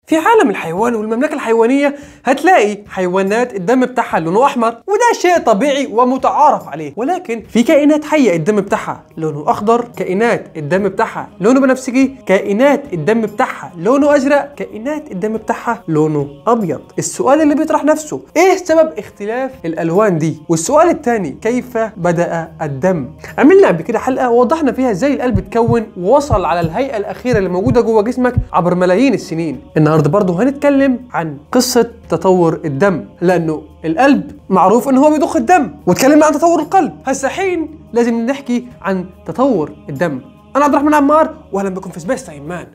في عالم الحيوان والمملكة الحيوانية هتلاقي حيوانات الدم بتاعها لونه أحمر، وده شيء طبيعي ومتعارف عليه. ولكن في كائنات حية الدم بتاعها لونه أخضر، كائنات الدم بتاعها لونه بنفسجي، كائنات الدم بتاعها لونه أزرق، كائنات الدم بتاعها لونه أبيض. السؤال اللي بيطرح نفسه إيه سبب اختلاف الألوان دي؟ والسؤال الثاني كيف بدأ الدم؟ عملنا قبل كده حلقة ووضحنا فيها ازاي القلب اتكون ووصل على الهيئة الأخيرة اللي موجودة جوه جسمك عبر ملايين السنين. النهارده برضه هنتكلم عن قصة تطور الدم، لأنه القلب معروف إن هو بيضخ الدم، واتكلمنا عن تطور القلب. هسه حين لازم نحكي عن تطور الدم. أنا عبد الرحمن عمار، وأهلا بكم في سبيس تايم مان.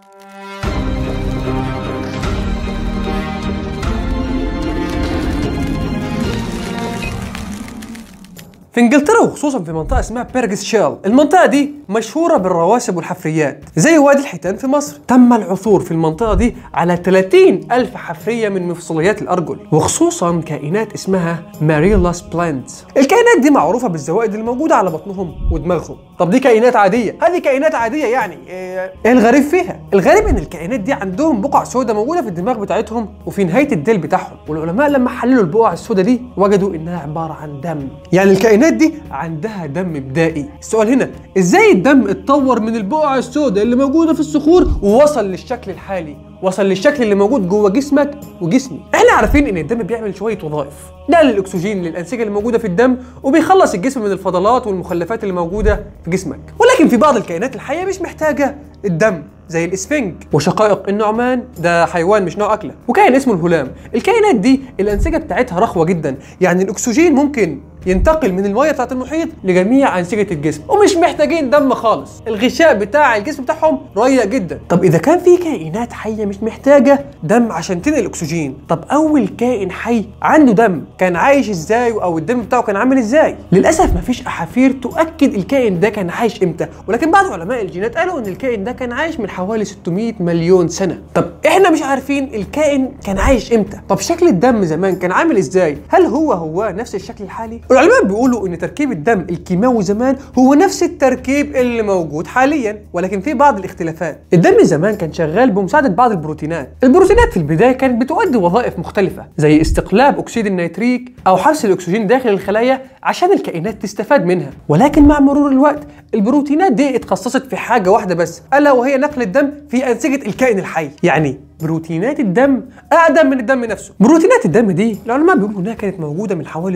في انجلترا وخصوصا في منطقه اسمها بيرغس شيل، المنطقه دي مشهوره بالرواسب والحفريات زي وادي الحيتان في مصر. تم العثور في المنطقه دي على 30,000 حفريه من مفصليات الارجل، وخصوصا كائنات اسمها ماريلاس بلانتس. الكائنات دي معروفه بالزوائد اللي موجوده على بطنهم ودماغهم. طب دي كائنات عاديه، هذه كائنات عاديه يعني ايه الغريب فيها؟ الغريب ان الكائنات دي عندهم بقع سوداء موجوده في الدماغ بتاعتهم وفي نهايه الديل بتاعهم، والعلماء لما حللوا البقع السوداء دي وجدوا انها عباره عن دم. يعني الكائنات دي عندها دم بدائي. السؤال هنا ازاي الدم اتطور من البقع السوداء اللي موجوده في الصخور ووصل للشكل الحالي، وصل للشكل اللي موجود جوه جسمك وجسمي؟ احنا عارفين ان الدم بيعمل شويه وظائف، نقل الاكسجين للانسجه اللي موجوده في الدم، وبيخلص الجسم من الفضلات والمخلفات اللي موجوده في جسمك. ولكن في بعض الكائنات الحيه مش محتاجه الدم، زي الاسفنج وشقائق النعمان، ده حيوان مش نوع اكله، وكائن اسمه الهلام. الكائنات دي الانسجه بتاعتها رخوه جدا، يعني الاكسجين ممكن ينتقل من الميه بتاعت المحيط لجميع انسجه الجسم، ومش محتاجين دم خالص. الغشاء بتاع الجسم بتاعهم رقيق جدا. طب اذا كان في كائنات حيه مش محتاجه دم عشان تنقل الاكسجين، طب اول كائن حي عنده دم كان عايش ازاي، او الدم بتاعه كان عامل ازاي؟ للاسف مفيش احافير تؤكد الكائن ده كان عايش امتى، ولكن بعض علماء الجينات قالوا ان الكائن ده كان عايش من حوالي 600 مليون سنه. طب احنا مش عارفين الكائن كان عايش امتى. طب شكل الدم زمان كان عامل ازاي؟ هل هو نفس الشكل الحالي؟ العلماء بيقولوا ان تركيب الدم الكيماوي زمان هو نفس التركيب اللي موجود حاليا، ولكن في بعض الاختلافات. الدم زمان كان شغال بمساعده بعض البروتينات. البروتينات في البدايه كانت بتؤدي وظائف مختلفه، زي استقلاب اكسيد النيتريك او حبس الاكسجين داخل الخلايا عشان الكائنات تستفاد منها. ولكن مع مرور الوقت البروتينات دي اتخصصت في حاجه واحده بس، الا وهي نقل الدم في انسجه الكائن الحي. يعني بروتينات الدم اقدم من الدم نفسه. بروتينات الدم دي العلماء بيقولوا انها كانت موجوده من حوالي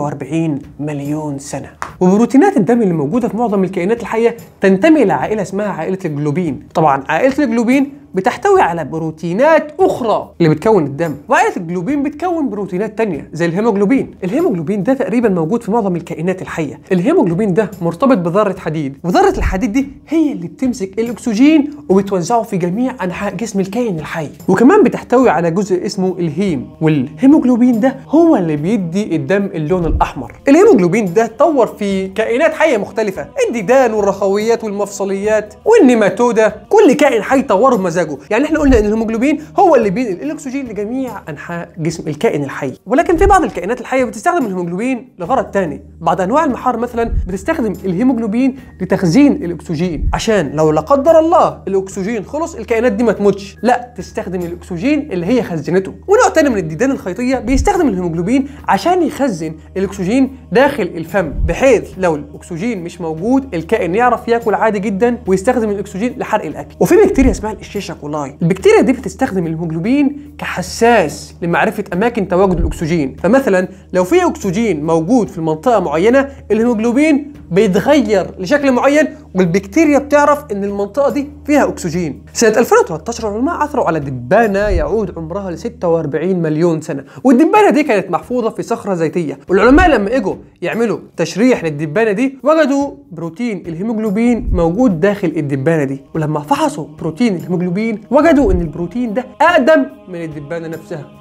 740 مليون سنه. وبروتينات الدم اللي موجوده في معظم الكائنات الحيه تنتمي الى عائله اسمها عائله الجلوبين. طبعا عائله الجلوبين بتحتوي على بروتينات اخرى اللي بتكون الدم، وعائله الجلوبين بتكون بروتينات تانية زي الهيموجلوبين. الهيموجلوبين ده تقريبا موجود في معظم الكائنات الحيه. الهيموجلوبين ده مرتبط بذره حديد، وذره الحديد دي هي اللي بتمسك الاكسجين وبتوزعه في جميع انحاء جسم الكائن الحي. وكمان بتحتوي على جزء اسمه الهيم، والهيموجلوبين ده هو اللي بيدي الدم اللون الاحمر. الهيموجلوبين ده اتطور في كائنات حيه مختلفه، الديدان والرخويات والمفصليات والنيماتودا. كل كائن حي طوره بمزاجه. يعني احنا قلنا ان الهيموجلوبين هو اللي بينقل الاكسجين لجميع انحاء جسم الكائن الحي. ولكن في بعض الكائنات الحيه بتستخدم الهيموجلوبين لغرض تاني. بعض انواع المحار مثلا بتستخدم الهيموجلوبين لتخزين الاكسجين، عشان لو لا قدر الله الاكسجين خلص الكائنات دي ما تموتش، لا تستخدم الاكسجين اللي هي خزنته. ونوع تاني من الديدان الخيطيه بيستخدم الهيموجلوبين عشان يخزن الاكسجين داخل الفم، بحيث لو الاكسجين مش موجود الكائن يعرف ياكل عادي جدا ويستخدم الاكسجين لحرق الاكل. وفي بكتيريا اسمها الشيشه كولاي. البكتيريا دي بتستخدم الهيموجلوبين كحساس لمعرفه اماكن تواجد الاكسجين. فمثلا لو في اكسجين موجود في منطقه معينه الهيموجلوبين بيتغير لشكل معين، والبكتيريا بتعرف ان المنطقه دي فيها اكسجين. سنه 2013 العلماء عثروا على دبانه يعود عمرها ل 46 مليون سنه، والدبانه دي كانت محفوظه في صخره زيتيه. والعلماء لما اجوا يعملوا تشريح للدبانه دي وجدوا بروتين الهيموجلوبين موجود داخل الدبانه دي. ولما فحصوا بروتين الهيموجلوبين وجدوا ان البروتين ده اقدم من الدبانه نفسها.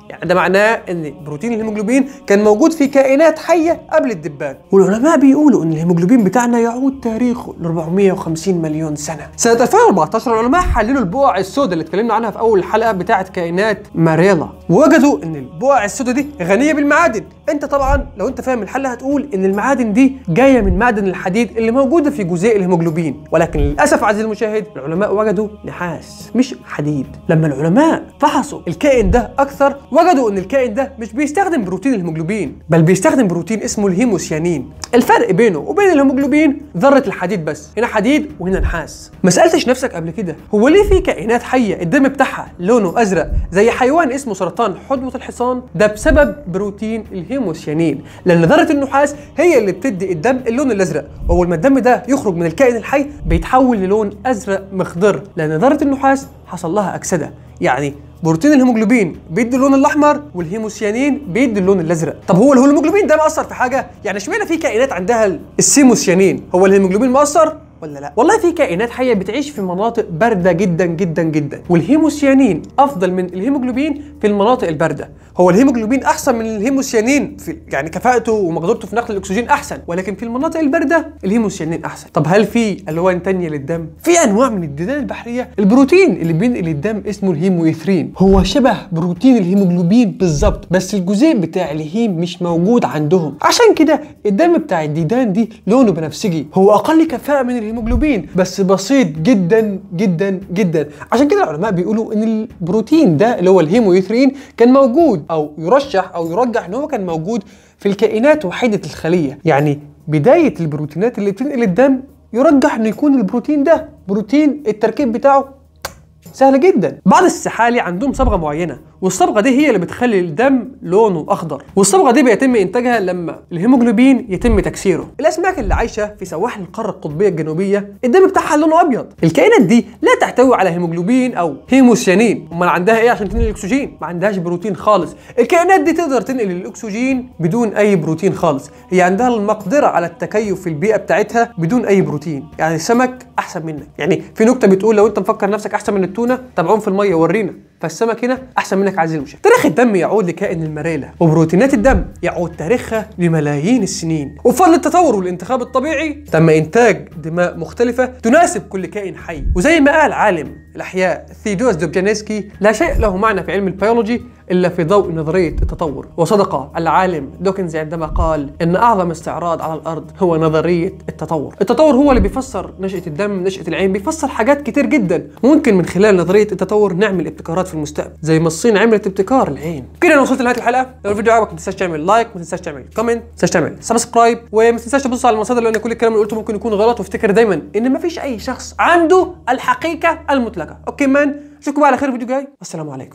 يعني ده معناه ان بروتين الهيموجلوبين كان موجود في كائنات حيه قبل الدبان. والعلماء بيقولوا ان الهيموجلوبين بتاعنا يعود تاريخه ل 450 مليون سنه. سنه 2014 العلماء حللوا البقع السوداء اللي اتكلمنا عنها في اول الحلقه بتاعه كائنات ماريلا، ووجدوا ان البقع السوداء دي غنيه بالمعادن. انت طبعا لو انت فاهم الحلقه هتقول ان المعادن دي جايه من معدن الحديد اللي موجوده في جزيء الهيموجلوبين، ولكن للاسف عزيزي المشاهد العلماء وجدوا نحاس مش حديد. لما العلماء فحصوا الكائن ده اكثر وجدوا ان الكائن ده مش بيستخدم بروتين الهيموجلوبين، بل بيستخدم بروتين اسمه الهيموسيانين. الفرق بينه وبين الهيموجلوبين ذره الحديد بس، هنا حديد وهنا نحاس. ما سالتش نفسك قبل كده هو ليه في كائنات حيه الدم بتاعها لونه ازرق زي حيوان اسمه سرطان حدوة الحصان؟ ده بسبب بروتين الهيموسيانين، لان ذره النحاس هي اللي بتدي الدم اللون الازرق، واول ما الدم ده يخرج من الكائن الحي بيتحول للون ازرق مخضر، لان ذره النحاس حصل لها اكسده. يعني بروتين الهيموجلوبين بيدي اللون الاحمر والهيموسيانين بيدي اللون الازرق. طب هو الهيموجلوبين ده مأثر في حاجه؟ يعني اشمعنى في كائنات عندها السيموسيانين؟ هو الهيموجلوبين مأثر ولا لا؟ والله في كائنات حيه بتعيش في مناطق بارده جدا جدا جدا، والهيموسيانين افضل من الهيموجلوبين في المناطق البارده. هو الهيموجلوبين احسن من الهيموسيانين في يعني كفاءته ومقدرته في نقل الاكسجين احسن، ولكن في المناطق البارده الهيموسيانين احسن. طب هل في الوان ثانيه للدم؟ في انواع من الديدان البحريه البروتين اللي بينقل الدم اسمه الهيمويثرين، هو شبه بروتين الهيموجلوبين بالظبط، بس الجزيء بتاع الهيم مش موجود عندهم، عشان كده الدم بتاع الديدان دي لونه بنفسجي. هو اقل كفاءه من الهيموجلوبين بس بسيط جدا جدا جدا. عشان كده العلماء بيقولوا ان البروتين ده اللي هو الهيمويثرين كان موجود او يرشح او يرجح ان هو كان موجود في الكائنات وحيده الخليه. يعني بدايه البروتينات اللي بتنقل الدم يرجح انه يكون البروتين ده بروتين التركيب بتاعه سهل جدا. بعض السحالي عندهم صبغه معينه، والصبغه دي هي اللي بتخلي الدم لونه اخضر، والصبغه دي بيتم انتاجها لما الهيموجلوبين يتم تكسيره. الاسماك اللي عايشه في سواحل القاره القطبيه الجنوبيه الدم بتاعها لونه ابيض. الكائنات دي لا تحتوي على هيموجلوبين او هيموسيانين، امال عندها ايه عشان تنقل الاكسجين؟ ما عندهاش بروتين خالص. الكائنات دي تقدر تنقل الاكسجين بدون اي بروتين خالص، هي عندها المقدره على التكيف في البيئه بتاعتها بدون اي بروتين. يعني السمك احسن منك. يعني في نكته بتقول لو انت مفكر نفسك احسن من التونه تابعهم في الميه ورينا، فالسمك هنا احسن منك عزيزي المشاهد. تاريخ الدم يعود لكائن الماريلا، وبروتينات الدم يعود تاريخها لملايين السنين. وبفضل التطور والانتخاب الطبيعي تم انتاج دماء مختلفه تناسب كل كائن حي. وزي ما قال عالم الاحياء ثيودوس دوبجانسكي، لا شيء له معنى في علم البيولوجي الا في ضوء نظريه التطور. وصدق العالم دوكنز عندما قال ان اعظم استعراض على الارض هو نظريه التطور. التطور هو اللي بيفسر نشأة الدم، نشأة العين، بيفسر حاجات كتير جدا. ممكن من خلال نظريه التطور نعمل ابتكارات في المستقبل زي ما الصين عملت ابتكار العين. كده انا وصلت لنهايه الحلقه. لو الفيديو عجبك ما تنساش تعمل لايك، ما تنساش تعمل كومنت، ما تنساش تعمل سبسكرايب، وما تنساش تبص على المصادر لان كل الكلام اللي قلته ممكن يكون غلط. وافتكر دايما ان ما فيش اي شخص عنده الحقيقه المطلقه. اوكي مان، اشوفكم على خير في فيديو جاي. والسلام عليكم.